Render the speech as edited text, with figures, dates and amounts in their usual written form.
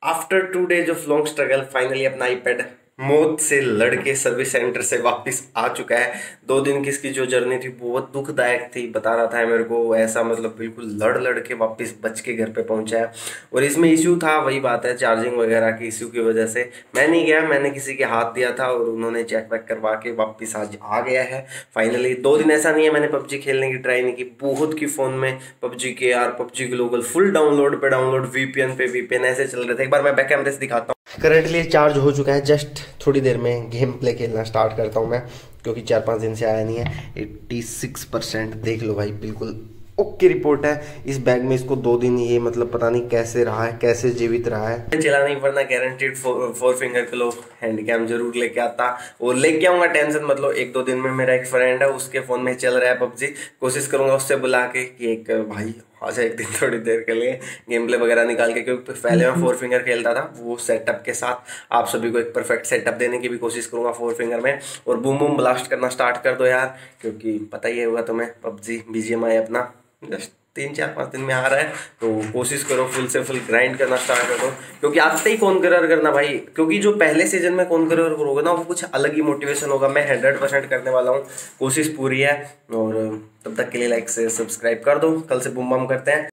After 2 days of long struggle finally अपना iPad मौत से लड़के सर्विस सेंटर से वापस आ चुका है। 2 दिन की इसकी जो जर्नी थी बहुत दुखदायक थी, बता रहा था मेरे को ऐसा, मतलब बिल्कुल लड़ लड़ के वापस बच के घर पे पहुंचा है। और इसमें इश्यू था, वही बात है, चार्जिंग वगैरह की इश्यू की वजह से मैं नहीं गया, मैंने किसी के हाथ दिया था और उन्होंने चेक वैक करवा के वापस आज आ गया है फाइनली। 2 दिन ऐसा नहीं है मैंने पबजी खेलने की ट्राई नहीं की, बहुत की फ़ोन में पबजी के यार, पबजी ग्लोबल फुल डाउनलोड पे डाउनलोड, वीपीएन पे वीपीएन ऐसे चल रहे थे। एक बार मैं बैक कैमरे से दिखाता हूँ। करंटली चार्ज हो चुका है, जस्ट थोड़ी देर में गेम प्ले खेलना स्टार्ट करता हूँ मैं, क्योंकि 4-5 दिन से आया नहीं है। 86% देख लो भाई, बिल्कुल ओके रिपोर्ट है। इस बैग में इसको 2 दिन ये मतलब पता नहीं कैसे रहा है, कैसे जीवित रहा है। चला नहीं, वरना guaranteed 4 finger claw hand cam जरूर लेके आता और लेके आऊंगा, टेंशन मतलब। 1-2 दिन में मेरा एक फ्रेंड है, उसके फोन में चल रहा है पबजी, कोशिश करूंगा उससे बुला के कि एक भाई आजा एक दिन थोड़ी देर के लिए गेम प्ले वगैरह निकाल के, क्योंकि पहले मैं 4 फिंगर खेलता था वो सेटअप के साथ। आप सभी को एक परफेक्ट सेटअप देने की भी कोशिश करूंगा 4 फिंगर में। और बूम बूम ब्लास्ट करना स्टार्ट कर दो यार, क्योंकि पता ही होगा तुम्हें पबजी बीजीएमआई अपना जस्ट 3-4-5 दिन में आ रहा है, तो कोशिश करो फुल से फुल ग्राइंड करना स्टार्ट करो, क्योंकि आते ही कॉन्करर करना भाई, क्योंकि जो पहले सीजन में कॉन्करर करोगे ना वो कुछ अलग ही मोटिवेशन होगा। मैं 100% करने वाला हूँ, कोशिश पूरी है। और तब तक के लिए लाइक से सब्सक्राइब कर दो, कल से बूम बम करते हैं।